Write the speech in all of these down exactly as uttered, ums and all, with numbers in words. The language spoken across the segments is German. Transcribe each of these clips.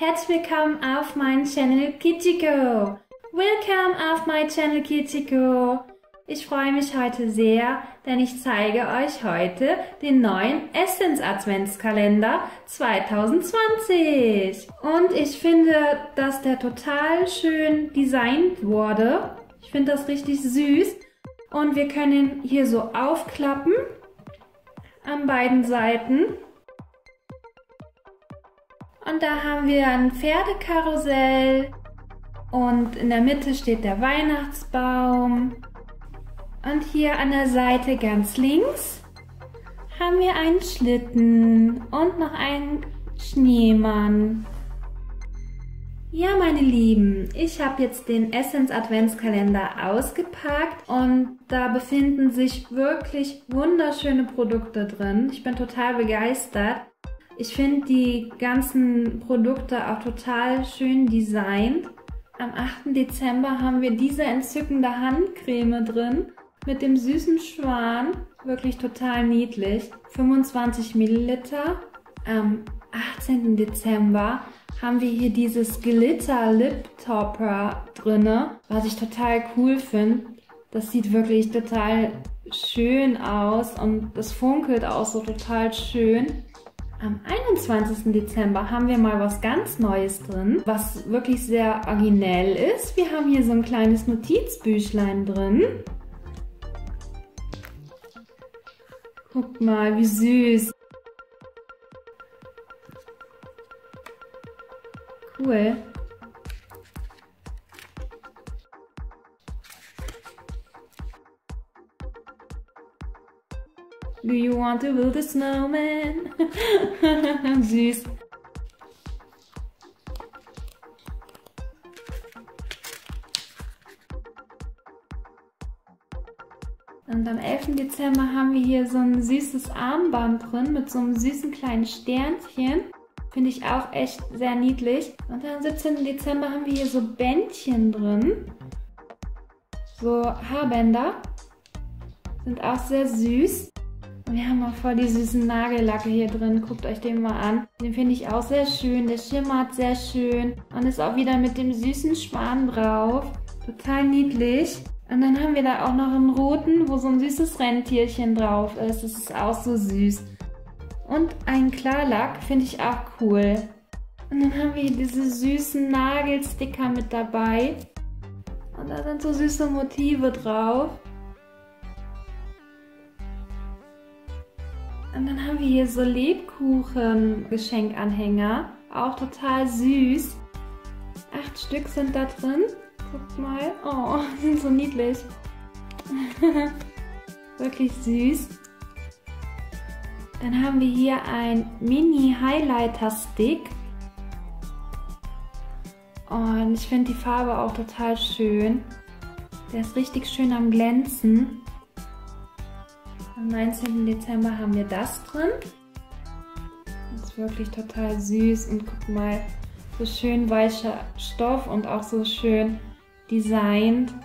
Herzlich willkommen auf meinem Channel Kitschiko. Willkommen auf my Channel Kitschiko. Ich freue mich heute sehr, denn ich zeige euch heute den neuen Essence Adventskalender zwanzig zwanzig. Und ich finde, dass der total schön designt wurde. Ich finde das richtig süß. Und wir können ihn hier so aufklappen an beiden Seiten. Und da haben wir ein Pferdekarussell und in der Mitte steht der Weihnachtsbaum. Und hier an der Seite ganz links haben wir einen Schlitten und noch einen Schneemann. Ja, meine Lieben, ich habe jetzt den Essence Adventskalender ausgepackt und da befinden sich wirklich wunderschöne Produkte drin. Ich bin total begeistert. Ich finde die ganzen Produkte auch total schön designt. Am achten Dezember haben wir diese entzückende Handcreme drin mit dem süßen Schwan. Wirklich total niedlich. fünfundzwanzig Milliliter. Am achtzehnten Dezember haben wir hier dieses Glitter Lip Topper drinne, was ich total cool finde. Das sieht wirklich total schön aus und das funkelt auch so total schön. Am einundzwanzigsten Dezember haben wir mal was ganz Neues drin, was wirklich sehr originell ist. Wir haben hier so ein kleines Notizbüchlein drin. Guckt mal, wie süß. Cool. Do you want to build a snowman? Süß. Und am elften Dezember haben wir hier so ein süßes Armband drin mit so einem süßen kleinen Sternchen. Finde ich auch echt sehr niedlich. Und am siebzehnten Dezember haben wir hier so Bändchen drin. So Haarbänder. Sind auch sehr süß. Und wir haben auch voll die süßen Nagellacke hier drin. Guckt euch den mal an. Den finde ich auch sehr schön. Der schimmert sehr schön. Und ist auch wieder mit dem süßen Schwan drauf. Total niedlich. Und dann haben wir da auch noch einen roten, wo so ein süßes Rentierchen drauf ist. Das ist auch so süß. Und einen Klarlack finde ich auch cool. Und dann haben wir hier diese süßen Nagelsticker mit dabei. Und da sind so süße Motive drauf. Und dann haben wir hier so Lebkuchen-Geschenkanhänger. Auch total süß. Acht Stück sind da drin. Guckt mal. Oh, die sind so niedlich. Wirklich süß. Dann haben wir hier ein Mini-Highlighter-Stick. Und ich finde die Farbe auch total schön. Der ist richtig schön am Glänzen. Am neunzehnten Dezember haben wir das drin. Das ist wirklich total süß und guck mal, so schön weicher Stoff und auch so schön designt.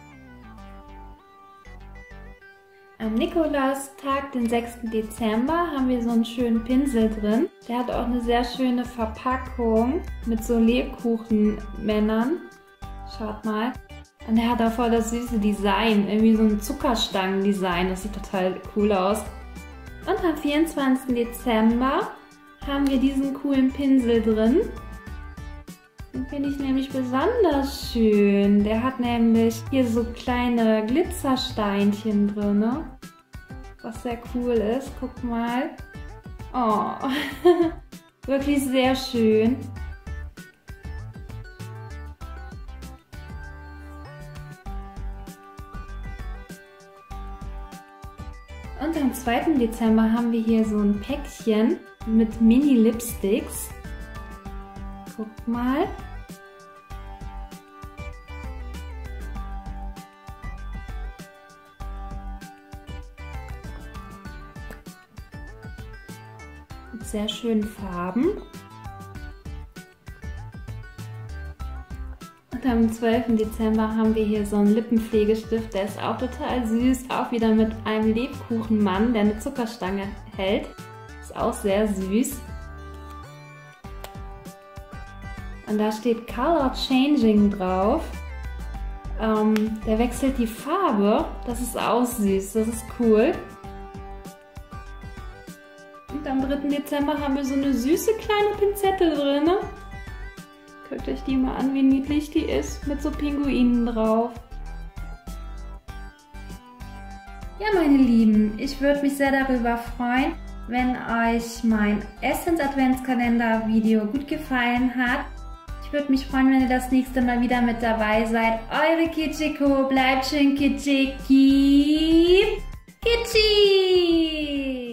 Am Nikolaustag, den sechsten Dezember, haben wir so einen schönen Pinsel drin. Der hat auch eine sehr schöne Verpackung mit so Lebkuchenmännern. Schaut mal. Und der hat auch voll das süße Design, irgendwie so ein Zuckerstangen-Design, das sieht total cool aus. Und am vierundzwanzigsten Dezember haben wir diesen coolen Pinsel drin. Den finde ich nämlich besonders schön. Der hat nämlich hier so kleine Glitzersteinchen drin, was sehr cool ist. Guck mal. Oh, wirklich sehr schön. Und am zweiten Dezember haben wir hier so ein Päckchen mit Mini-Lipsticks. Guckt mal. Mit sehr schönen Farben. Und am zwölften Dezember haben wir hier so einen Lippenpflegestift, der ist auch total süß, auch wieder mit einem Lebkuchenmann, der eine Zuckerstange hält. Ist auch sehr süß. Und da steht Color Changing drauf. Ähm, der wechselt die Farbe. Das ist auch süß, das ist cool. Und am dritten Dezember haben wir so eine süße kleine Pinzette drin. Guckt euch die mal an, wie niedlich die ist, mit so Pinguinen drauf. Ja, meine Lieben, ich würde mich sehr darüber freuen, wenn euch mein Essence Adventskalender Video gut gefallen hat. Ich würde mich freuen, wenn ihr das nächste Mal wieder mit dabei seid. Eure Kitschiko, bleibt schön kitschig. Kitschi!